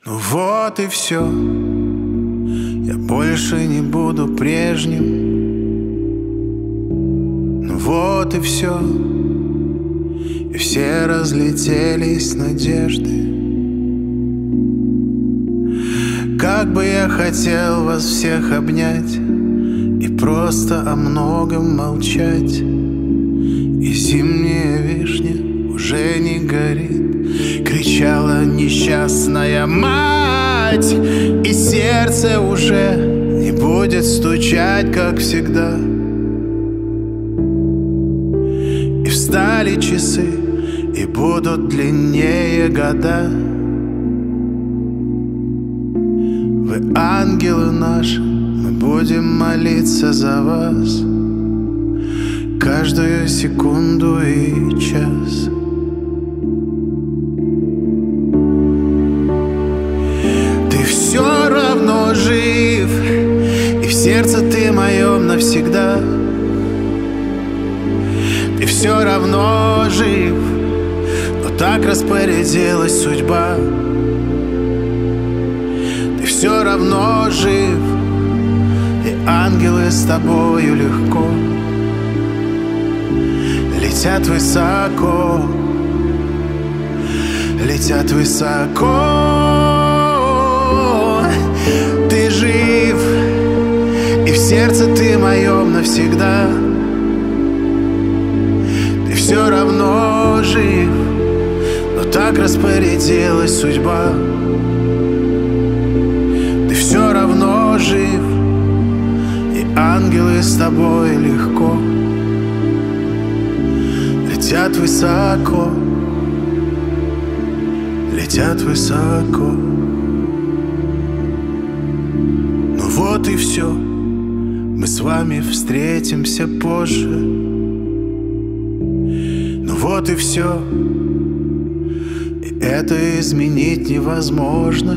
Ну вот и все. Я больше не буду прежним. Ну вот и все. И все разлетелись надежды. Как бы я хотел вас всех обнять и просто о многом молчать. И зимняя вишня уже не горит, кричала несчастная мать. И сердце уже не будет стучать, как всегда. И встали часы, и будут длиннее года. Вы ангелы наши, мы будем молиться за вас каждую секунду и час. Ты все равно жив, и в сердце ты моем навсегда. Ты все равно жив, но так распорядилась судьба. Ты все равно жив, и ангелы с тобою легко летят высоко, летят высоко. Ты жив, и в сердце ты моем навсегда. Ты все равно жив, но так распорядилась судьба. Ты все равно жив, и ангелы с тобой легко летят высоко, летят высоко. Ну вот и все, мы с вами встретимся позже. Ну вот и все, и это изменить невозможно.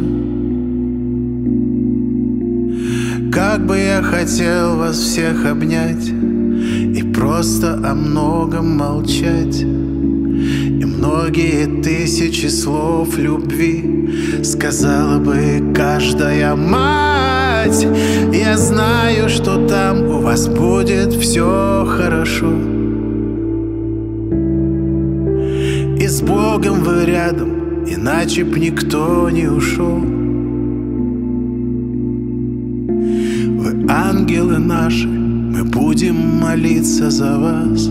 Как бы я хотел вас всех обнять и просто о многом молчать. И многие тысячи слов любви сказала бы каждая мать. Я знаю, что там у вас будет все хорошо. И с Богом вы рядом, иначе б никто не ушел. Вы ангелы наши, мы будем молиться за вас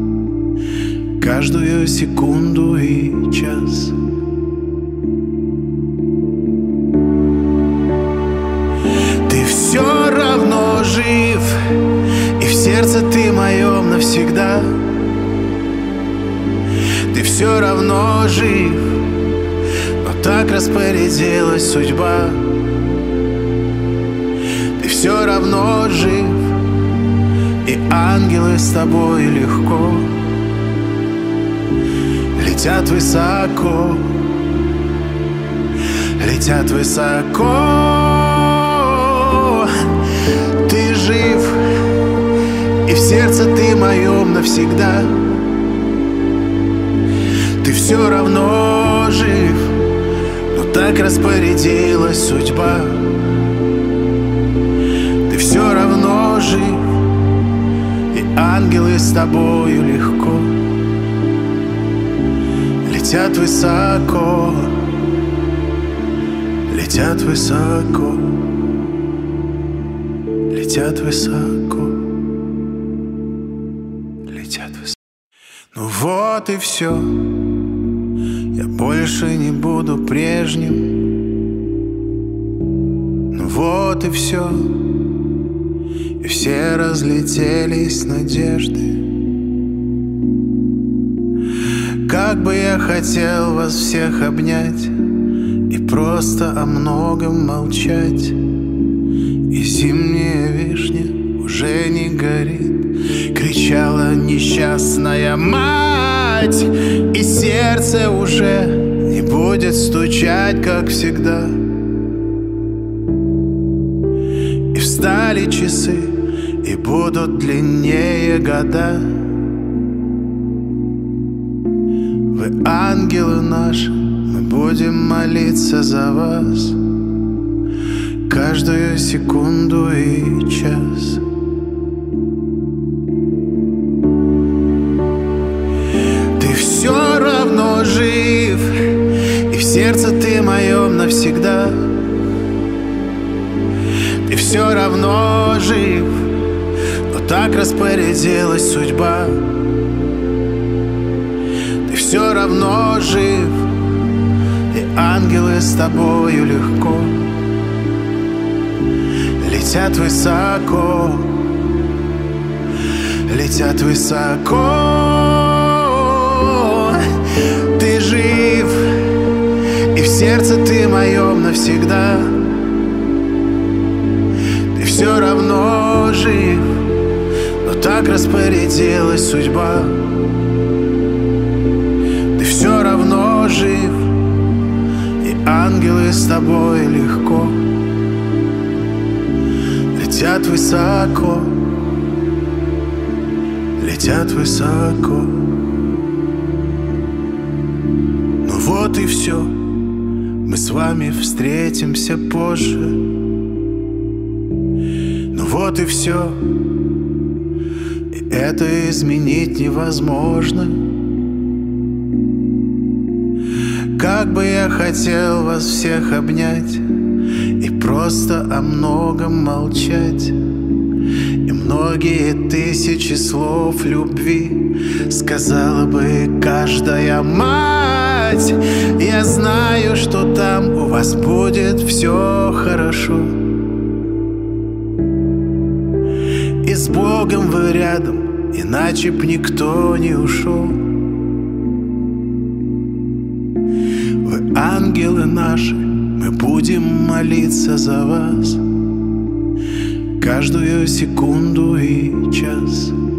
каждую секунду и час. Ты все равно жив, и в сердце ты моем навсегда. Ты все равно жив, но так распорядилась судьба. Ты все равно жив, и ангелы с тобой легко летят высоко, летят высоко. Ты жив, и в сердце ты моем навсегда. Ты все равно жив, но так распорядилась судьба. Ты все равно жив, и ангелы с тобою легко летят высоко, летят высоко, летят высоко, летят высоко. Ну вот и все. Я больше не буду прежним. Ну вот и все. И все разлетелись надежды. Как бы я хотел вас всех обнять и просто о многом молчать. И зимняя вишня уже не горит, кричала несчастная мать. И сердце уже не будет стучать, как всегда. И встали часы, и будут длиннее года. Вы ангелы наши, мы будем молиться за вас каждую секунду и час. Ты все равно жив, и в сердце ты моем навсегда. Ты все равно жив, но так распорядилась судьба. Ты все равно жив, и ангелы с тобою легко летят высоко, летят высоко. Ты жив, и в сердце ты моем навсегда. Ты все равно жив, но так распорядилась судьба. Ты все равно жив, и ангелы с тобой легко летят высоко, летят высоко. Ну вот и все, мы с вами встретимся позже. Ну вот и все, и это изменить невозможно. Как бы я хотел вас всех обнять и просто о многом молчать, и многие тысячи слов любви сказала бы каждая мать. Я знаю, что там у вас будет все хорошо, и с Богом вы рядом, иначе б никто не ушел. Вы ангелы наши, мы будем молиться за вас каждую секунду и час.